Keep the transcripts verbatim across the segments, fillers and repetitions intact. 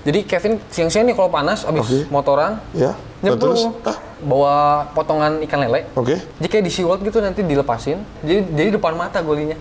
Jadi Kevin siang-siang nih kalau panas abis okay. motoran, ya. nyemplung, Ah. bawa potongan ikan lele. Oke. Okay. Jadi kayak di SeaWorld gitu nanti dilepasin. Jadi jadi depan mata golinya.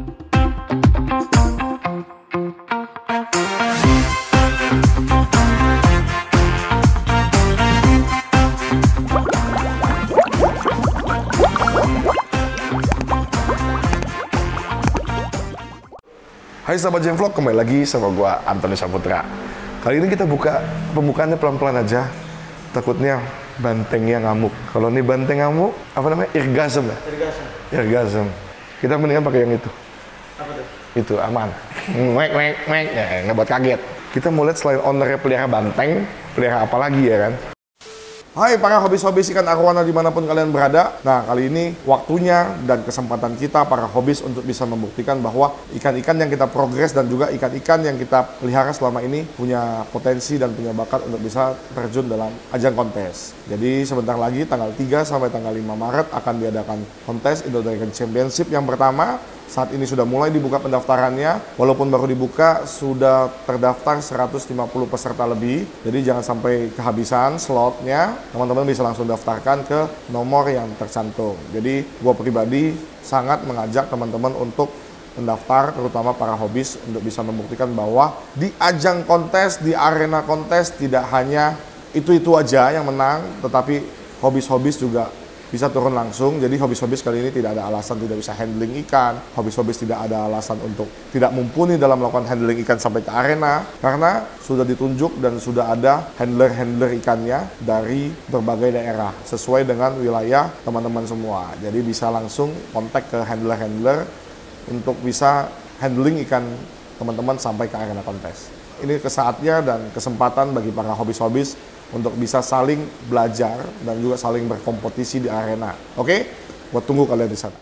Hai sahabat Jam Vlog, kembali lagi sama gua Antoni Saputra. Kali ini kita buka pembukaannya pelan-pelan aja. Takutnya bantengnya ngamuk. Kalau ini banteng ngamuk, apa namanya? Irgasm ya? Irgasm. Irgasm. Kita mendingan pakai yang itu. Apa tuh? Itu aman. Mek mek mek ya, nggak buat kaget. Kita mau lihat selain ownernya pelihara banteng, pelihara apa lagi ya kan? Hai para hobis-hobis ikan arwana dimanapun kalian berada. Nah kali ini waktunya dan kesempatan kita para hobis untuk bisa membuktikan bahwa ikan-ikan yang kita progres dan juga ikan-ikan yang kita pelihara selama ini punya potensi dan punya bakat untuk bisa terjun dalam ajang kontes. Jadi sebentar lagi tanggal tiga sampai tanggal lima Maret akan diadakan kontes Indo Dragon Championship yang pertama. Saat ini sudah mulai dibuka pendaftarannya, walaupun baru dibuka sudah terdaftar seratus lima puluh peserta lebih. Jadi jangan sampai kehabisan slotnya, teman-teman bisa langsung daftarkan ke nomor yang tercantum. Jadi gua pribadi sangat mengajak teman-teman untuk mendaftar, terutama para hobis untuk bisa membuktikan bahwa di ajang kontes, di arena kontes tidak hanya itu-itu aja yang menang, tetapi hobis-hobis juga bisa turun langsung. Jadi hobis-hobis kali ini tidak ada alasan tidak bisa handling ikan, hobis-hobis tidak ada alasan untuk tidak mumpuni dalam melakukan handling ikan sampai ke arena, karena sudah ditunjuk dan sudah ada handler-handler ikannya dari berbagai daerah sesuai dengan wilayah teman-teman semua. Jadi bisa langsung kontak ke handler-handler untuk bisa handling ikan teman-teman sampai ke arena kontes. Ini kesaatnya dan kesempatan bagi para hobis-hobis untuk bisa saling belajar dan juga saling berkompetisi di arena. Oke? Buat tunggu kalian di sana.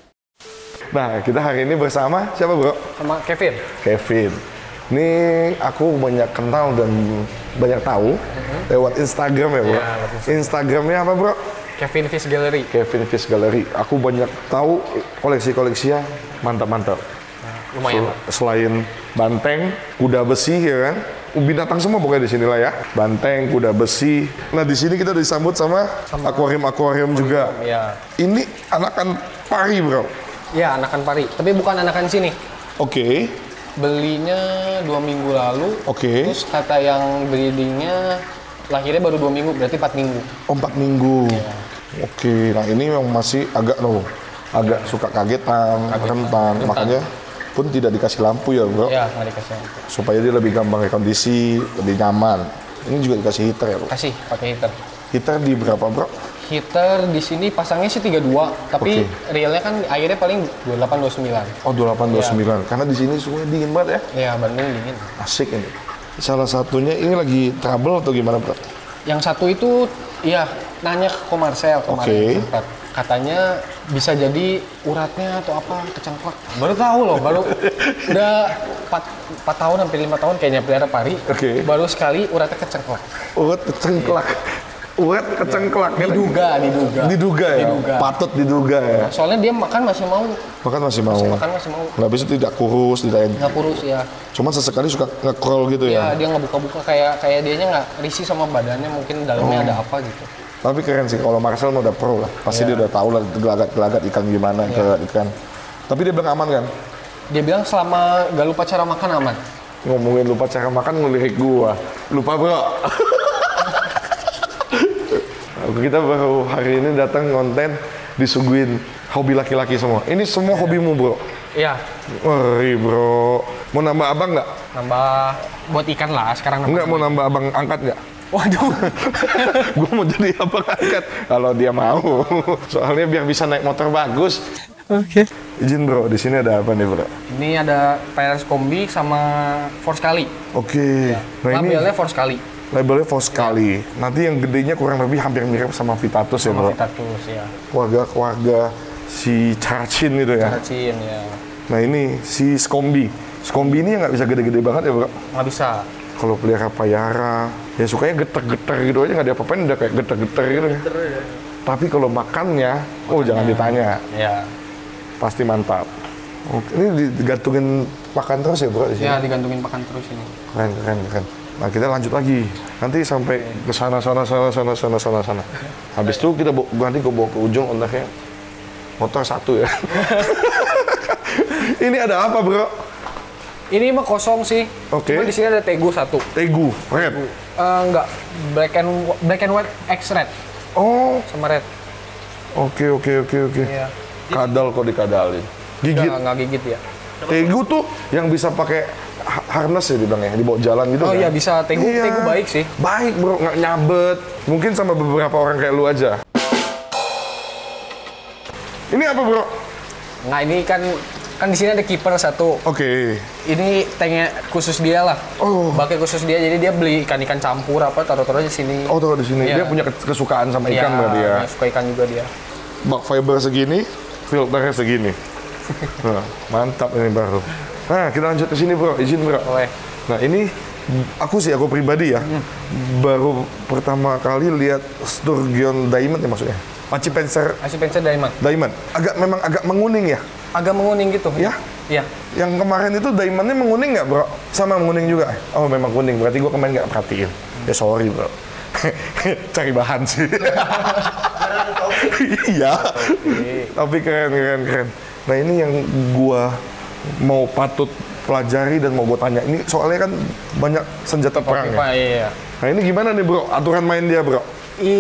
Nah, kita hari ini bersama siapa, Bro? Sama Kevin. Kevin. Ini aku banyak kenal dan banyak tahu uh-huh. lewat Instagram ya, Bro. Ya, Instagramnya apa, Bro? Kevin Fish Gallery. Kevin Fish Gallery. Aku banyak tahu koleksi-koleksinya mantap-mantap. Lumayan. So, selain banteng, kuda besi ya kan, binatang semua pokoknya di sini lah ya. Banteng, kuda besi. Nah di sini kita disambut sama, sama akuarium-akuarium juga. Ya. Ini anakan pari, Bro. Ya, anakan pari. Tapi bukan anakan sini. Oke. Okay. Belinya dua minggu lalu. Oke. Okay. Terus kata yang breedingnya lahirnya baru dua minggu, berarti empat minggu. Oh, empat minggu. Ya. Oke. Okay. Nah ini memang masih agak loh, agak suka kagetan, kagetan. rentan. rentan. Makanya pun tidak dikasih lampu ya, Bro? Iya, nggak dikasih lampu. Supaya dia lebih gampang kondisi, lebih nyaman. Ini juga dikasih heater ya, Bro? Kasih, pakai heater. Heater di berapa, Bro? Heater di sini pasangnya sih tiga puluh dua, tapi okay. realnya kan airnya paling dua puluh delapan dua puluh sembilan. Oh, dua puluh delapan dua puluh sembilan. Ya. Karena di sini suhunya dingin banget ya? Iya, Bandung dingin. Asik ini. Salah satunya ini lagi trouble atau gimana, Bro? Yang satu itu, iya, nanya ke komersial kemarin. Oke. Okay. Katanya bisa jadi uratnya atau apa kecengklak. Baru tahu loh, baru udah empat tahun hampir lima tahun kayaknya pelihara pari. Oke. Okay. Baru sekali uratnya kecengklak. Urat kecengklak. Urat kecengklak. Ya. Diduga, diduga. Diduga ya. Diduga. Patut diduga ya. Soalnya dia makan masih mau. Makan masih mau. Masih makan masih mau. Nggak bisa tidak kurus, tidak. Nggak kurus ya. Cuma sesekali suka nge-crawl gitu ya. Iya, dia nggak buka-buka kayak kayak dianya nggak risih sama badannya, mungkin dalamnya oh. ada apa gitu. Tapi keren sih, kalau Marcel udah pro lah. Pasti yeah. dia udah tahu lah gelagat-gelagat ikan gimana, yeah. gelagat ikan. Tapi dia bilang aman kan? Dia bilang selama gak lupa cara makan aman. Ngomongin lupa cara makan, ngelirik gua. Lupa, Bro. Kita baru hari ini datang konten disuguhin hobi laki-laki semua. Ini semua yeah. hobimu, Bro? Iya. Wih, Bro. Mau nambah abang nggak? Nambah buat ikan lah, sekarang nambah. Enggak, mau nambah abang angkat nggak? Waduh, gue mau jadi abang angkat kalau dia mau. Soalnya biar bisa naik motor bagus. Oke. Okay. Izin, Bro, di sini ada apa nih, Bro? Ini ada Pirates Kombi sama Force Kali. Oke. Okay. Ya. Nah, labelnya Force Kali. Labelnya Force Kali. Ya. Nanti yang gedenya kurang lebih hampir mirip sama Vitatus sama ya, Bro? Vitatus, ya. Keluarga-keluarga si Carchin gitu ya? Carchin, ya. Nah ini si Skombi. Skombi ini nggak bisa gede-gede banget ya, Bro? Nggak bisa. Kalau pelihara payara, ya sukanya geter-geter gitu aja, nggak diapa-apain udah kayak geter-geter gitu. Geter, ya. Tapi kalau makannya, makannya, oh jangan ditanya. Ya. Pasti mantap. Oke, ini digantungin pakan terus ya, Bro, di sini? Ya, digantungin pakan terus ini. Keren, keren, keren. Nah kita lanjut lagi, nanti sampai ke sana sana sana sana sana sana sana. Habis itu kita bawa, nanti gue bawa ke ujung ondaknya motor satu ya. Ini ada apa bro? Ini mah kosong sih. Oke. Cuma di sini ada Tegu satu. Tegu, red. Uh, enggak, black and black and white X red Oh, sama red. oke oke oke oke. Iya. Kadal kok dikadalin. Gigit. Enggak, enggak gigit ya. Tegu tuh yang bisa pakai ha- harness ya dibilang ya, dibawa jalan gitu Oh kan? iya bisa, Tegu Iya. Tegu baik sih. Baik bro, nggak nyabet. Mungkin sama beberapa orang kayak lu aja. Ini apa bro? Nah ini kan kan di sini ada kiper satu. Oke. Ini tanknya khusus dia lah. Oh. Baknya khusus dia, jadi dia beli ikan-ikan campur apa taruh-taruh di sini. Oh tuh di sini. Iya. Dia punya kes- kesukaan sama ikan Iya, berarti ya. dia suka ikan juga dia. Bak fiber segini, filternya segini. Nah, mantap ini baru. Nah, kita lanjut ke sini bro, izin bro. Boleh. Nah ini aku sih, aku pribadi ya, baru pertama kali lihat Sturgeon Diamond ya maksudnya. Panci Panzer Masih pencer diamond. Diamond. Agak memang agak menguning ya. Agak menguning gitu. Ya? Iya. Yang kemarin itu diamondnya menguning nggak bro? Sama menguning juga? Oh memang kuning, berarti gua kemarin nggak perhatiin. Ya sorry bro. Cari bahan sih. Iya. Tapi keren, keren, keren. Nah ini yang gua mau patut pelajari dan mau gua tanya. Ini soalnya kan banyak senjata perang ya. Pak, iya. Nah ini gimana nih bro, aturan main dia bro?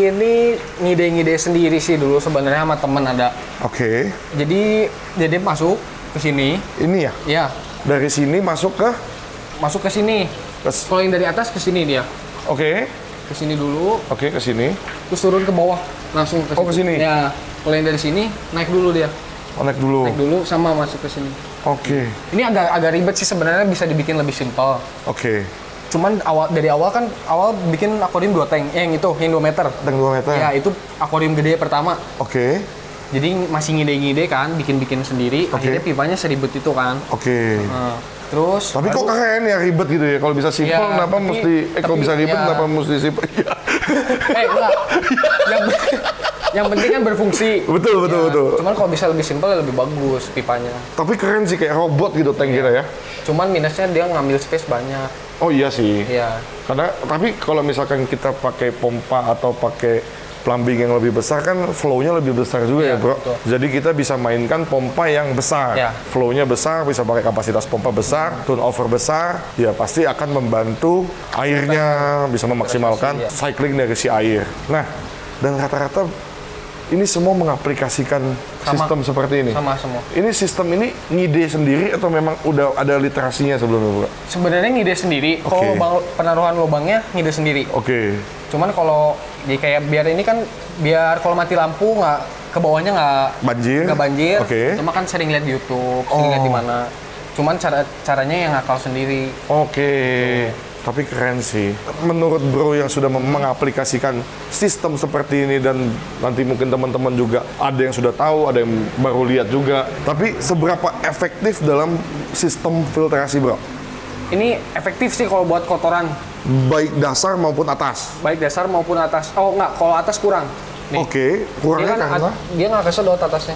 Ini ngide-ngide sendiri sih dulu sebenarnya sama temen ada. Oke. Jadi jadi masuk ke sini, Ini ya, ya dari sini masuk ke... masuk ke sini. Kes- Kalau yang dari atas ke sini dia, Oke, ke sini dulu, oke ke sini. terus turun ke bawah langsung ke Oh, ke sini? Ya, kalau yang dari sini naik dulu dia, Connect dulu. naik dulu sama masuk ke sini. Oke, Ini agak agak ribet sih sebenarnya, bisa dibikin lebih simpel. oke. Cuman awal dari awal kan awal bikin akuarium dua tank, eh, yang itu yang dua meter. Tank dua meter. Ya itu akuarium gede pertama. Oke, Jadi masih ngide-ngide kan, bikin-bikin sendiri. Oke. Akhirnya pipanya seribet itu kan. oke. Nah, terus Tapi kok baru- keren ya ribet gitu ya? Kalau bisa simpel, Iya, kenapa tapi- mesti... Eh, kalau tapi bisa ribet, ya. kenapa mesti simpel? Iya. eh enggak. yang yang penting kan berfungsi. Betul, betul, Ya, betul. Cuman kalau bisa lebih simpel ya lebih bagus pipanya. Tapi keren sih, kayak robot gitu tank Iya. kita ya. Cuman minusnya dia ngambil space banyak. Oh iya sih. Iya. Karena, tapi kalau misalkan kita pakai pompa atau pakai plumbing yang lebih besar kan flow-nya lebih besar juga Iya, ya bro. betul. Jadi kita bisa mainkan pompa yang besar. Iya. Flow-nya besar, bisa pakai kapasitas pompa besar, turnover besar. Ya pasti akan membantu airnya, bisa memaksimalkan Iya. cycling dari si air. Nah, dan rata-rata ini semua mengaplikasikan Sama. sistem seperti ini. Sama semua. Ini sistem ini ngide sendiri atau memang udah ada literasinya sebelumnya bro? Sebenarnya ngide sendiri. Kalau Oke. lubang penaruhan lubangnya ngide sendiri. Oke. Cuman kalau di kayak biar ini kan biar kalau mati lampu nggak ke bawahnya nggak Banjir? nggak banjir. Oke. Cuma kan sering lihat di YouTube, sering Oh. lihat di mana. Cuman cara caranya yang ngakal sendiri. Oke, tapi keren sih. Menurut bro yang sudah mem- mengaplikasikan sistem seperti ini dan nanti mungkin teman-teman juga ada yang sudah tahu, ada yang baru lihat juga. Tapi seberapa efektif dalam sistem filtrasi bro? Ini efektif sih kalau buat kotoran, Baik dasar maupun atas. baik dasar maupun atas. Oh nggak, kalau atas kurang. Nih. Oke, Dia kurangnya kan karena? at- dia nggak kesedot atasnya.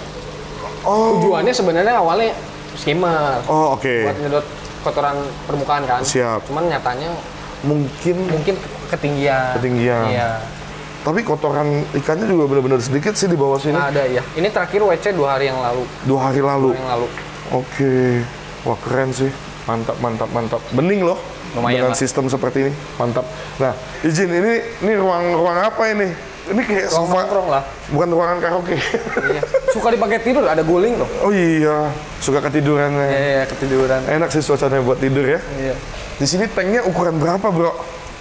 Oh, Tujuannya sebenarnya awalnya skimmer oh oke. buat nyedot kotoran permukaan kan. Siap. Cuman nyatanya Mungkin, mungkin ketinggian. Ketinggian. Iya. tapi kotoran ikannya juga benar-benar sedikit sih di bawah sini. Nah, ada ya. Ini terakhir W C dua hari yang lalu. Dua hari lalu. Dua hari yang lalu. Oke, wah keren sih, mantap, mantap, mantap. Bening loh, Lumayan dengan lah. sistem seperti ini, mantap. Nah, izin ini, ini ruang ruang apa ini? Ini kayak Ruang sofa, nongkrong lah. bukan ruangan karaoke. Iya. Suka dipakai tidur, ada guling tuh. Oh iya, suka ketiduran. Iya, Ya. iya, ketiduran. Enak sih suasananya buat tidur ya. Iya. Di sini tanknya ukuran berapa bro?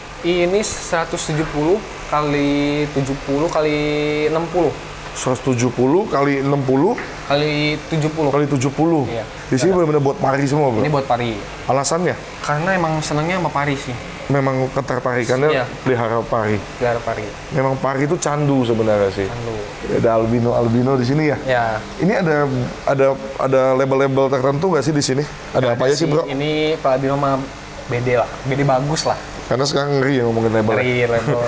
Ini seratus tujuh puluh kali tujuh puluh kali enam puluh seratus tujuh puluh kali enam puluh kali tujuh puluh. kali tujuh puluh. Iya. Di sini benar-benar buat pari semua bro. Ini buat pari. Alasannya? Karena emang senangnya sama pari sih. Memang ketertarikannya Iya. pelihara pari. Pelihara pari. Memang pari itu candu sebenarnya sih. Candu. Ada albino albino di sini ya. Ya. Ini ada ada ada label-label tertentu nggak sih di sini? Ada apa aja sih bro? Ini Pak Albino mah bede lah. Bede bagus lah. Karena sekarang ngeri ya ngomongin label. Dari level.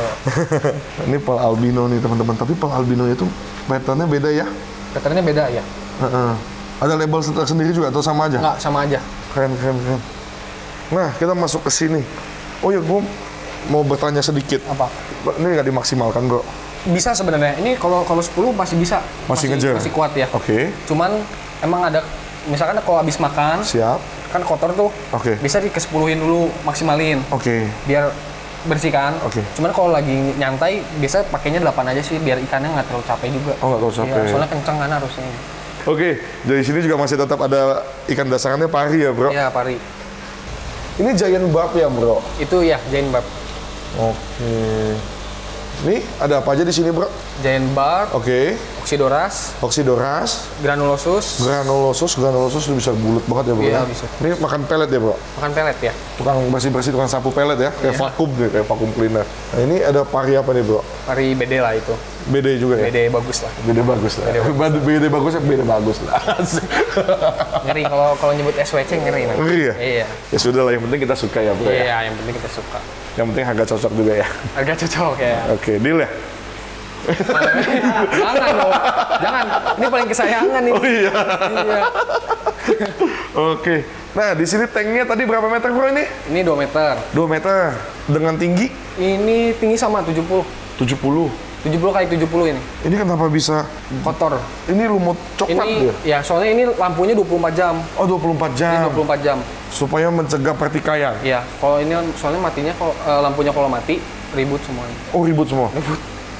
Ini pal albino nih teman-teman. Tapi pal albino itu patternnya beda ya. Patternnya beda ya? Heeh. Ada label tersendiri juga atau sama aja? Nggak, sama aja. Keren keren keren. Nah kita masuk ke sini. Oh ya, gue mau bertanya sedikit. Apa? Ini nggak dimaksimalkan, bro? Bisa sebenarnya. Ini kalau kalau sepuluh masih bisa. Masih ngejar? Masih kuat ya. Oke. Okay. Cuman emang ada, misalkan kalau habis makan, siap, kan kotor tuh. Oke. Okay. Bisa di kesepuluhin dulu, maksimalin. Oke. Okay. Biar bersih kan. Oke. Okay. Cuman kalau lagi nyantai, biasa pakainya delapan aja sih, biar ikannya nggak terlalu capek juga. Oh, nggak terlalu capek. Iya, soalnya kencang kan harusnya. Oke, okay. Dari sini juga masih tetap ada ikan dasarannya pari ya, bro? Iya, pari. Ini giant barb ya, bro? Itu ya, giant barb. Oke. Okay. Nih, ada apa aja di sini, bro? Giant barb. Oke. Okay. Oxidoras. Oxidoras. Granulosus. Granulosus, granulosus itu bisa bulat banget ya, bro? Iya, ya? bisa. Ini makan pelet ya, bro? Makan pelet ya? Tukang bersih-bersih, tukang sapu pelet ya? Kayak iya. vakum deh, kayak vakum cleaner. Nah, ini ada pari apa nih, bro? Pari B D lah itu. B D juga ya? B D bagus lah. B D bagus lah. B D bagus, B D bagus ya, B D bagus lah. Ngeri kalau kalau nyebut S W C ngeri. Ngeri ya? Iya. Ya sudah lah, yang penting kita suka ya, bro. Iya, ya? yang penting kita suka. Yang penting harga cocok juga ya? Harga cocok ya. Oke, deal ya? Jangan dong, jangan. Ini paling kesayangan nih. Oh iya. Iya. Oke. Nah, di sini tanknya tadi berapa meter, bro ini? Ini dua meter. dua meter. Dengan tinggi? Ini tinggi sama tujuh puluh. tujuh puluh. tujuh puluh kali tujuh puluh ini. Ini kenapa bisa kotor? Ini lumut coklat ini, dia? Ya, soalnya ini lampunya dua puluh empat jam. Oh, dua puluh empat jam. Ini dua puluh empat jam. Supaya mencegah pertikaian? Iya, kalau ini soalnya matinya, kalau uh, lampunya kalau mati, ribut semuanya. Oh, ribut semua? Ribut.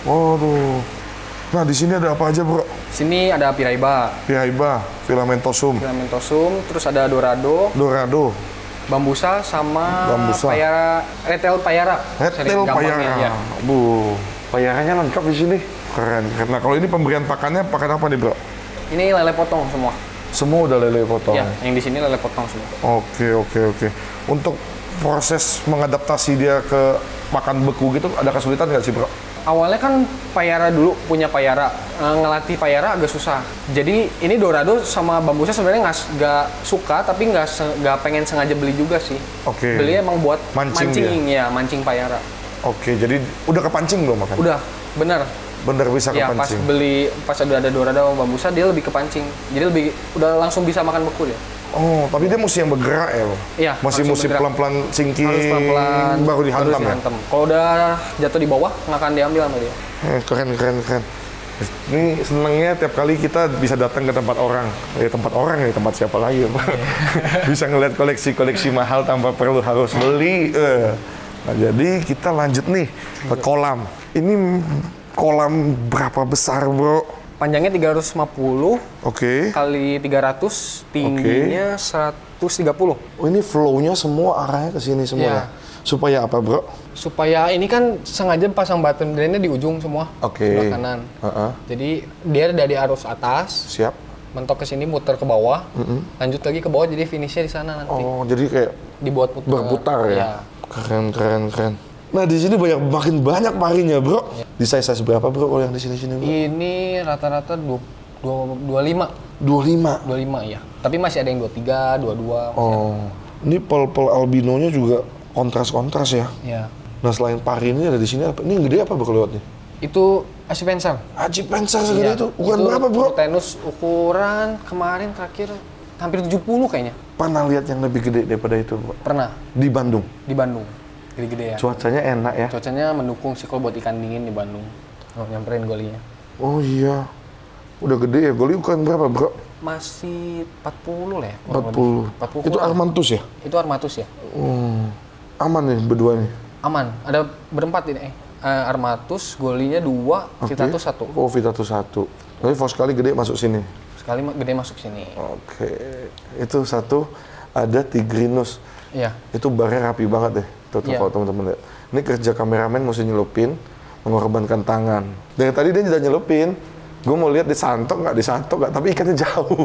Waduh. Nah, di sini ada apa aja, bro? Sini ada piraiba. Piraiba, filamentosum. Filamentosum, terus ada dorado. Dorado. Bambusa sama Bambusa. payara, retel payara. Retel payara. Ya. Bu, payaranya lengkap di sini. Keren. Nah, kalau ini pemberian pakannya, pakan apa nih, bro? Ini lele potong semua. Semua udah lele potong? Ya, yang di sini lele potong semua. Oke, oke, oke. Untuk proses mengadaptasi dia ke makan beku gitu, ada kesulitan nggak sih, bro? Awalnya kan payara dulu, punya payara. E, ngelatih payara agak susah. Jadi ini dorado sama bambusa sebenarnya nggak nggak suka, tapi nggak nggak pengen sengaja beli juga sih. Oke. Belinya emang buat mancing, mancing ya, mancing payara. Oke, jadi udah kepancing belum makan? Udah, bener. Bener bisa ya, kepancing? Pas beli, pas ada ada dorado sama bambusa, dia lebih kepancing. Jadi lebih, udah langsung bisa makan beku dia. Oh, tapi dia mesti yang bergerak ya, Bang? Iya. Masih mesti pelan-pelan singking, harus pelan-pelan, baru dihantam harus dihantam. Ya? Kalau udah jatuh di bawah, nggak akan diambil sama dia. Eh, keren, keren, keren. Ini senangnya tiap kali kita bisa datang ke tempat orang. Ya tempat orang ya, tempat siapa lagi ya, Pak? Bisa ngeliat koleksi-koleksi mahal tanpa perlu harus beli. Eh. Nah, jadi kita lanjut nih ke kolam. Ini kolam berapa besar, bro? Panjangnya tiga ratus lima puluh Oke. kali tiga ratus, tingginya okay. seratus tiga puluh. Oh, ini flow-nya semua arahnya ke sini semua ya. ya? Supaya apa, bro? Supaya ini kan sengaja pasang bottom drain-nya di ujung semua, okay. sebelah kanan. Uh-uh. Jadi dia dari arus atas, siap, mentok ke sini, muter ke bawah, mm-hmm. lanjut lagi ke bawah, jadi finishnya di sana nanti. Oh, jadi kayak dibuat putar. berputar ya? Ya. Keren, keren, keren. Nah, di sini banyak, makin banyak parinya, bro. Ya. Di size-size berapa, bro, kalau yang di sini-sini, bro? Ini rata-rata dua puluh lima. dua puluh lima? dua puluh lima, ya. Tapi masih ada yang dua puluh tiga, dua puluh dua. Oh, ini pel-pel albinonya juga kontras-kontras ya? Iya. Nah, selain pari ini ada di sini apa? Ini yang gede apa, bro, lewatnya? Itu Acipenser. Acipenser segede iya. itu? Ukuran itu berapa, bro? Tenus ukuran kemarin terakhir hampir tujuh puluh kayaknya. Pernah lihat yang lebih gede daripada itu, bro? Pernah. Di Bandung? Di Bandung. Gede-gede ya. Cuacanya enak ya? Cuacanya mendukung sih kalau buat ikan dingin di Bandung. Oh, nyamperin golinya. Oh iya. Udah gede ya. Goli ukuran berapa, bro? Masih empat puluh lah ya. empat puluh. empat puluh. Itu Armantus ya? Itu Armatus ya. Hmm. Aman nih berdua nih? Aman. Ada berempat ini. Eh, Armatus, golinya dua, okay. Vitatus satu. Oh, Vitatus satu. Tapi for sekali gede masuk sini? Sekali gede masuk sini. Oke. Okay. Itu satu, ada Tigrinus. Iya. Itu barnya rapi banget deh. Tuh, tuh, iya. Kalau teman-teman lihat. Ini kerja kameramen mesti nyelupin, mengorbankan tangan. Dari tadi dia udah nyelupin. Gue mau lihat disantok nggak, disantok nggak, tapi ikannya jauh.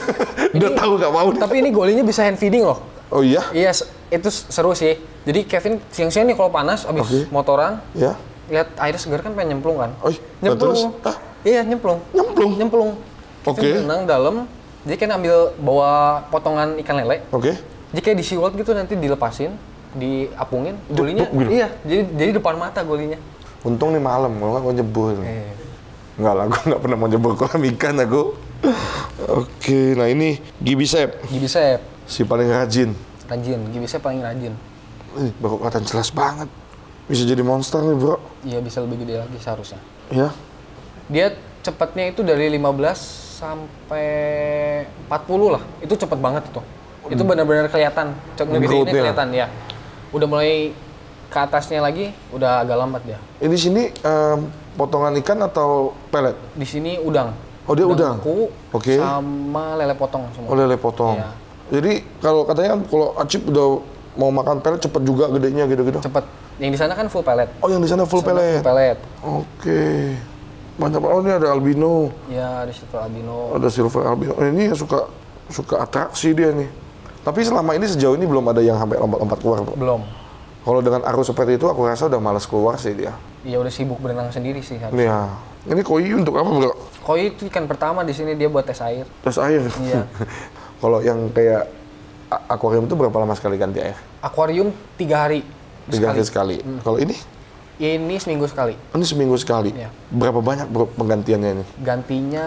Udah tahu nggak mau. Tapi ini golinya bisa hand feeding loh. Oh iya? Iya, itu seru sih. Jadi Kevin siang-siang nih kalau panas, abis okay. motoran, ya. Lihat air segar kan pengen nyemplung kan? Oh, nyemplung. terus? Ah? Iya, nyemplung. Nyemplung? Nyemplung. Kevin okay. renang dalam, jadi kan ambil bawa potongan ikan lele. Oke. Okay. Jadi kayak di SeaWorld gitu nanti dilepasin, diapungin, golinya. Gitu? Iya, jadi jadi depan mata golinya. Untung nih malam, kalau nggak gue nyebur. Eh. Nggak lah, gue nggak pernah mau nyebur kolam ikan aku. Oke, nah ini Gibisep. Gibisep. Si paling rajin. Rajin, Gibisep paling rajin. Nih, baru kelihatan jelas banget. Bisa jadi monster nih, bro. Iya, bisa lebih gede lagi seharusnya. Iya. Dia cepatnya itu dari lima belas sampai empat puluh lah. Itu cepet banget itu. Itu benar-benar kelihatan. Ngegedeinnya kelihatan ya. Udah mulai ke atasnya lagi, udah agak lambat dia. Ini sini um, potongan ikan atau pelet? Di sini udang. Oh, dia udang. Udang Oke. Okay. Sama lele potong semua. Oh, lele potong. Iya. Jadi kalau katanya kalau Acip udah mau makan pelet cepet juga gedenya gitu-gitu. Cepet. Yang di sana kan full pelet. Oh, yang di sana full Sana pelet. Full pelet. Oke. Okay. Mantap. Oh, ini ada albino. Ya, ada silver albino. Ada silver albino. Oh, ini suka suka atraksi dia nih. Tapi selama ini sejauh ini belum ada yang sampai lompat-lompat keluar, bro. Belum. Kalau dengan arus seperti itu, aku rasa udah malas keluar sih dia. Iya, udah sibuk berenang sendiri sih. Iya. Ini koi untuk apa, bro? Koi itu ikan pertama di sini, dia buat tes air. Tes air? Iya. Kalau yang kayak akuarium itu berapa lama sekali ganti air? Akuarium tiga hari. Tiga hari sekali. Hmm. Kalau ini? Ini seminggu sekali. Ini seminggu sekali. Iya. Berapa banyak, bro, penggantiannya ini? Gantinya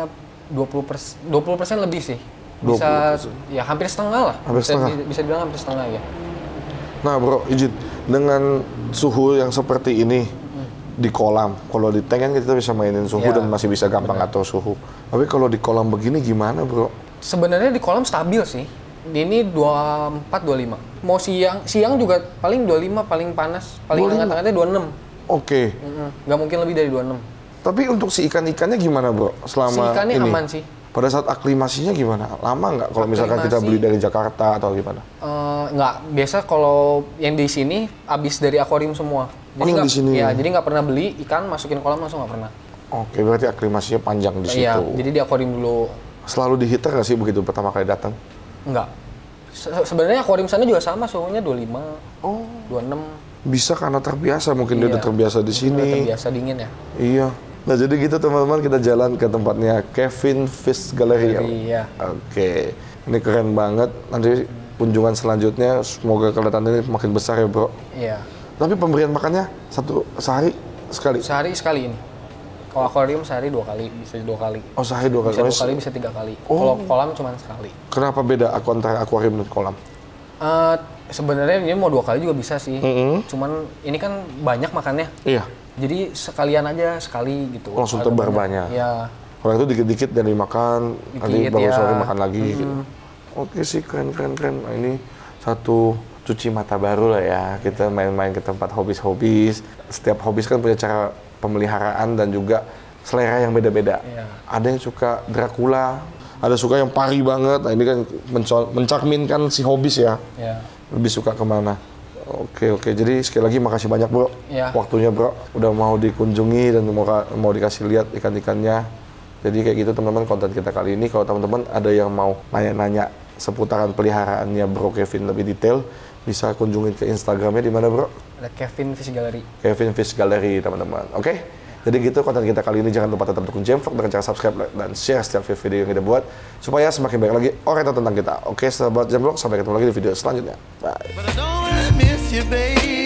dua puluh persen, dua puluh persen lebih sih. Bisa, dua puluh persen. Ya hampir setengah lah. Hampir bisa, setengah? Bisa, bisa dibilang hampir setengah ya. Nah, bro, izin. Dengan suhu yang seperti ini, hmm. di kolam, kalau di tank kan kita bisa mainin suhu ya, dan masih bisa gampang bener. Atur suhu. Tapi kalau di kolam begini gimana, bro? Sebenarnya di kolam stabil sih. Ini dua puluh empat, dua puluh lima. Mau siang, siang juga paling dua puluh lima, paling panas. Paling hangat-hangatnya dua puluh enam. Oke. Okay. Mm-hmm. Nggak mungkin lebih dari dua puluh enam. Tapi untuk si ikan-ikannya gimana, bro? Selama si ikannya ini? Aman sih. Pada saat aklimasinya gimana? Lama nggak kalau misalkan kita beli dari Jakarta atau gimana? Uh, nggak. Biasa kalau yang di sini habis dari akuarium semua. Jadi oh, yang di sini? Ya, jadi nggak pernah beli ikan, masukin kolam langsung nggak pernah. Oke, berarti aklimasinya panjang di situ. Iya, jadi di akuarium dulu. Selalu di heater nggak sih begitu pertama kali datang? Enggak. Se- sebenarnya akuarium sana juga sama, suhunya dua puluh lima, oh. dua puluh enam. Bisa karena terbiasa, mungkin iya. Dia udah terbiasa di sini. Udah terbiasa dingin ya. Iya. Nah, jadi gitu teman-teman, kita jalan ke tempatnya Kevin Fish Gallery. Iya. Oke. Ini keren banget. Nanti kunjungan selanjutnya semoga kelihatan ini makin besar ya, bro. Iya. Tapi pemberian makannya satu sehari sekali? Sehari sekali ini. Kalau akuarium sehari dua kali, bisa dua kali. Oh, sehari dua kali? Bisa dua kali, bisa tiga kali. Oh. Kalau kolam cuma sekali. Kenapa beda aku antara akuarium dan kolam? Uh, sebenarnya ini mau dua kali juga bisa sih. Mm-hmm. Cuman ini kan banyak makannya. Iya. Jadi sekalian aja sekali gitu. Langsung tebar banyak. Iya. Kalau itu dikit-dikit dan dimakan, dikit, nanti baru ya. Sore makan lagi. Mm-hmm. Gitu. Oke sih, keren-keren-keren. Nah, ini satu cuci mata baru lah ya. Kita main-main ke tempat hobis-hobis. Setiap hobis kan punya cara pemeliharaan dan juga selera yang beda-beda. Iya. Ada yang suka Dracula, ada suka yang pari banget. Nah, ini kan mencerminkan si hobis ya. Iya. Lebih suka kemana. Oke, oke. Jadi sekali lagi makasih banyak, bro. Iya. Waktunya, bro. Udah mau dikunjungi dan mau, mau dikasih lihat ikan-ikannya. Jadi kayak gitu teman-teman konten kita kali ini. Kalau teman-teman ada yang mau nanya-nanya seputaran peliharaannya Bro Kevin lebih detail, bisa kunjungin ke Instagramnya di mana, bro? Ada Kevin Fish Gallery. Kevin Fish Gallery, teman-teman. Oke? Okay? Jadi gitu konten kita kali ini. Jangan lupa tetap dukung Jamvlog dengan cara subscribe dan share setiap video yang kita buat supaya semakin banyak lagi orang tahu tentang kita. Oke, okay, sahabat Jamvlog, sampai ketemu lagi di video selanjutnya. Bye.